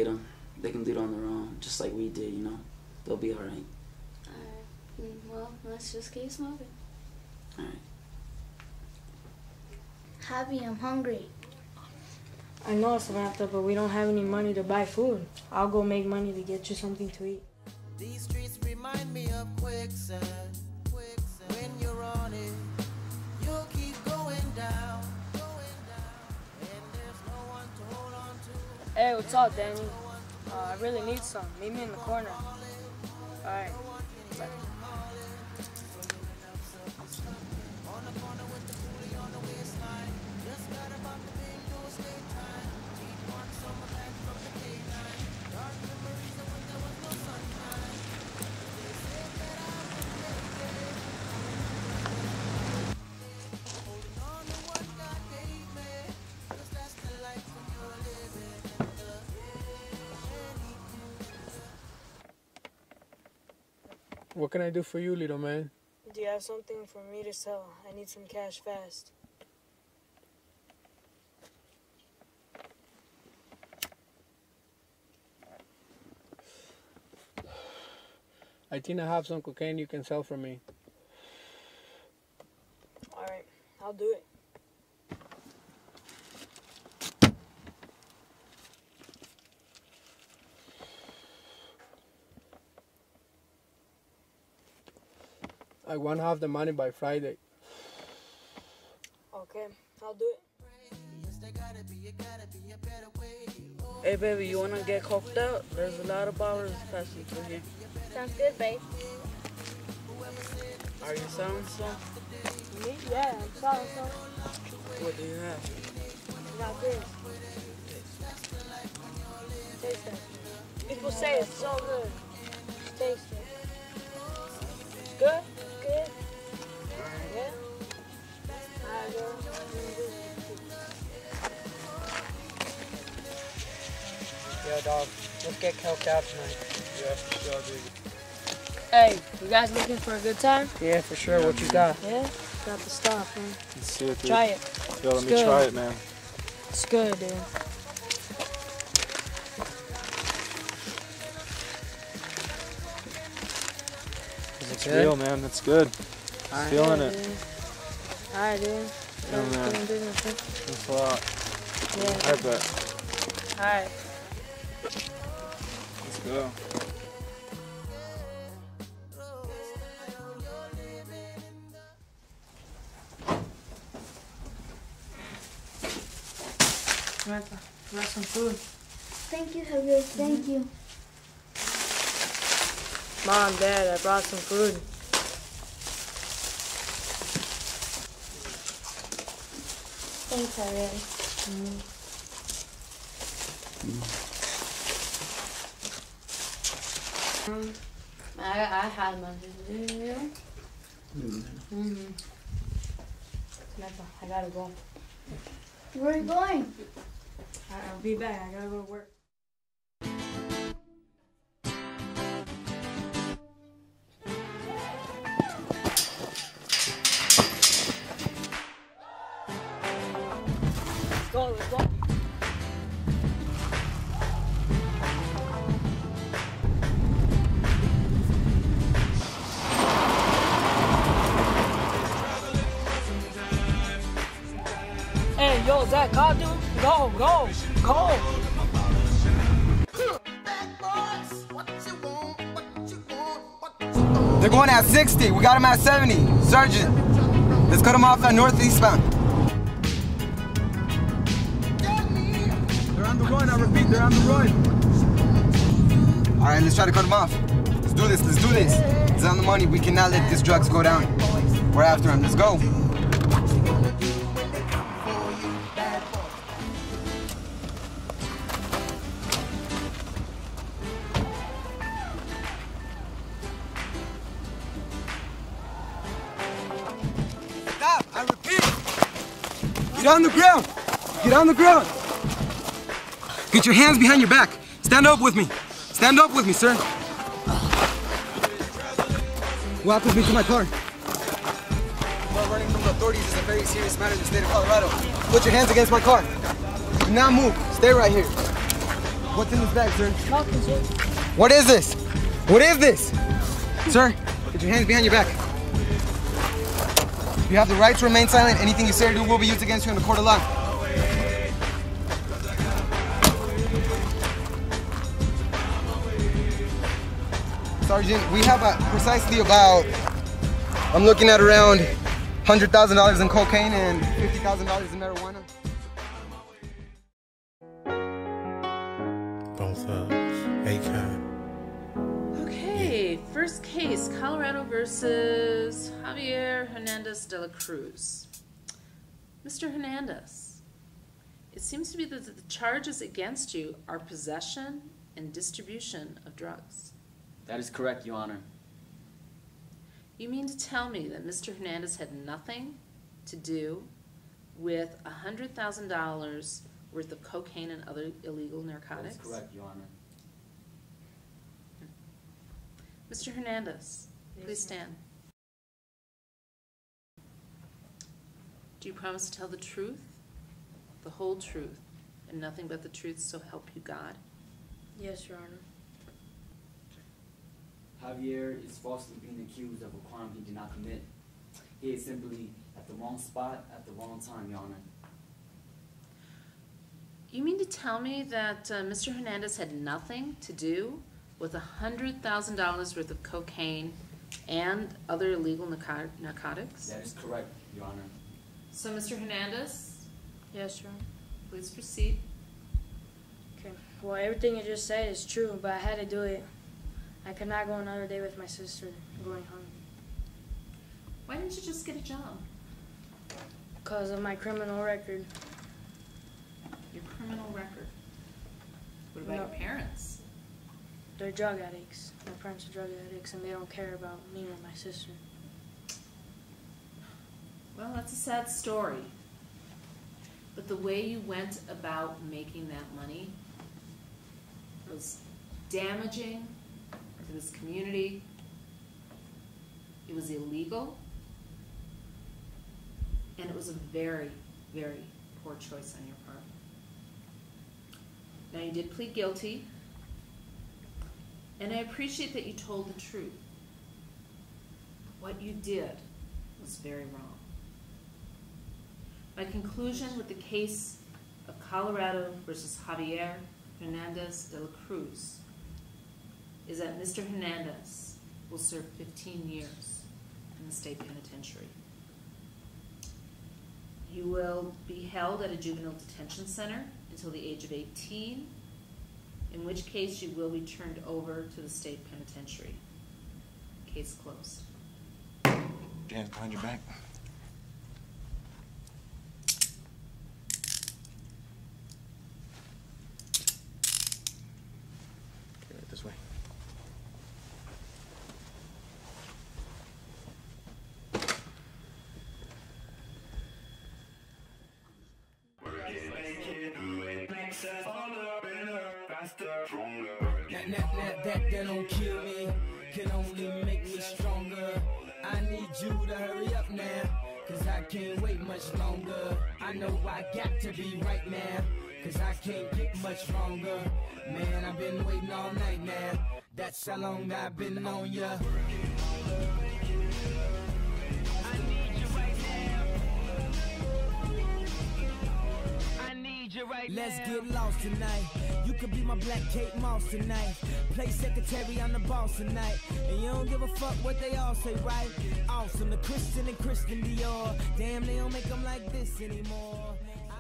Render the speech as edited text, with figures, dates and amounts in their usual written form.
get them. They can do it on their own, just like we did, you know. They'll be all right. All right. Well, let's just keep smoking. All right. Javi, I'm hungry. I know, Samantha, but we don't have any money to buy food. I'll go make money to get you something to eat. These streets remind me of quicksand. When you're on it, you'll keep going down. And there's no one to hold on to. Hey, what's up, Danny? I really need some. Meet me in the corner. All right. Bye. What can I do for you, little man? Do you have something for me to sell? I need some cash fast. I think I have some cocaine you can sell for me. All right, I'll do it. I want half the money by Friday. Okay, I'll do it. Hey, baby, you wanna get coked out? There's a lot of ballers passing through here. Sounds good, babe. Are you selling some? Me? Yeah, I'm selling some. What do you have? Not this. Taste it. People say it's so good. Just taste it. It's good? Good? Yeah? Alright, girl. Yeah, dog. Let's get coked out tonight. Yeah, sure, dude. Hey, you guys looking for a good time? Yeah, for sure. What you got? Yeah? Got the stuff, man. Let's see it, dude. Try it. Yo, let It's me good. try it, man. It's good, dude. It's real, man. It's good. Alright, Feeling it. dude. Alright, dude. Yeah, man. Thanks a lot. Yeah. I bet. Alright. Let's go. Samantha, got some food. Thank you, Javier. Thank you. Mom, Dad, I brought some food. Thanks, Javier. I had my video. Samantha, I gotta go. Where are you going? I'll be back. I gotta go to work. Let's go, let's go. Hey, yo, Zach, God, dude. Go, go, go. They're going at 60. We got them at 70. Sergeant, let's cut them off at northeastbound. They're on the run. I repeat, they're on the run. All right, let's try to cut them off. Let's do this. Let's do this. It's on the money. We cannot let these drugs go down. We're after them. Let's go. Stop! I repeat! Get on the ground! Get on the ground! Get your hands behind your back. Stand up with me. Stand up with me, sir. Walk with me to my car. Well, running from the authorities is a very serious matter in the state of Colorado. Put your hands against my car. Do not move. Stay right here. What's in this bag, sir? Nothing, sir. What is this? What is this? Sir, put your hands behind your back. You have the right to remain silent. Anything you say or do will be used against you in the court of law. Sergeant, we have precisely about, I'm looking at around $100,000 in cocaine and $50,000 in marijuana. Both A-Kind. Okay, first case, Colorado versus Javier Hernandez de la Cruz. Mr. Hernandez, it seems to be that the charges against you are possession and distribution of drugs. That is correct, Your Honor. You mean to tell me that Mr. Hernandez had nothing to do with $100,000 worth of cocaine and other illegal narcotics? That is correct, Your Honor. Mr. Hernandez, please stand. Do you promise to tell the truth, the whole truth, and nothing but the truth, so help you God? Yes, Your Honor. Javier is falsely being accused of a crime he did not commit. He is simply at the wrong spot at the wrong time, Your Honor. You mean to tell me that Mr. Hernandez had nothing to do with $100,000 worth of cocaine and other illegal narcotics? That is correct, Your Honor. So, Mr. Hernandez? Yes, Your Honor. Please proceed. Okay. Well, everything you just said is true, but I had to do it. I could not go another day with my sister going home. Why didn't you just get a job? Because of my criminal record. Your criminal record? What about No. your parents? They're drug addicts. My parents are drug addicts, and they don't care about me or my sister. Well, that's a sad story. But the way you went about making that money was damaging to this community. It was illegal. And it was a very, very poor choice on your part. Now, you did plead guilty. And I appreciate that you told the truth. What you did was very wrong. My conclusion with the case of Colorado versus Javier Hernandez de la Cruz is that Mr. Hernandez will serve 15 years in the state penitentiary. You will be held at a juvenile detention center until the age of 18, in which case you will be turned over to the state penitentiary. Case closed. Hands behind your back. Okay, right this way. That don't kill me, can only make me stronger. I need you to hurry up now, cause I can't wait much longer. I know I got to be right now, cause I can't get much longer. Man, I've been waiting all night now, that's how long I've been on ya. Let's get lost tonight. You could be my black Kate Moss tonight. Play secretary, I'm the boss tonight. And you don't give a fuck what they all say, right? Awesome, the Christian and Christian Dior. Damn, they don't make them like this anymore.